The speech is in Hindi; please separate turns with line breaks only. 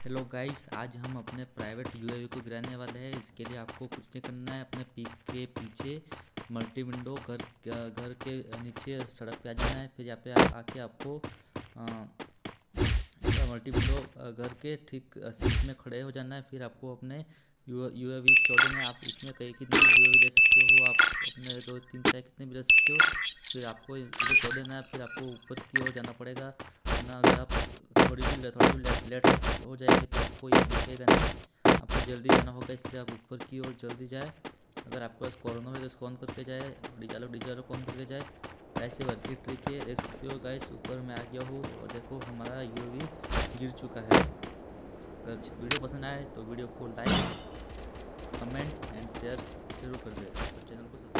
हेलो गाइस, आज हम अपने प्राइवेट यूएवी को गिराने वाले हैं। इसके लिए आपको कुछ नहीं करना है। अपने पीक के पीछे मल्टी विंडो घर के नीचे सड़क पे आ जाना है। फिर यहाँ पे आके आपको मल्टी विंडो घर के ठीक सीट में खड़े हो जाना है। फिर आपको अपने यूएवी छोड़ना है। आप इसमें कहीं कितनी यूएवी ले सकते हो, आप अपने 2 3 चाहे कितने भी ले सकते हो। फिर आपको इसे छोड़ देना है। फिर आपको ऊपर की ओर जाना पड़ेगा, वरना अगर आप थोड़ी भी लेट हो जाएगी तो आपको ये दिखेगा नहीं। आपको जल्दी जाना होगा, इसलिए आप ऊपर की ओर जल्दी जाए। अगर आपके पास कॉर्नर है तो इसको ऑन करके जाए, डीजे को ऑन करके जाए। ऐसे वर्की ट्रिक है, देख सकते हो गाइस। ऊपर मैं आ गया हूँ और देखो हमारा यूएवी गिर चुका है। अगर वीडियो पसंद आए तो वीडियो को लाइक, कमेंट एंड शेयर जरूर कर दे। तो चैनल को सब्सक्राइब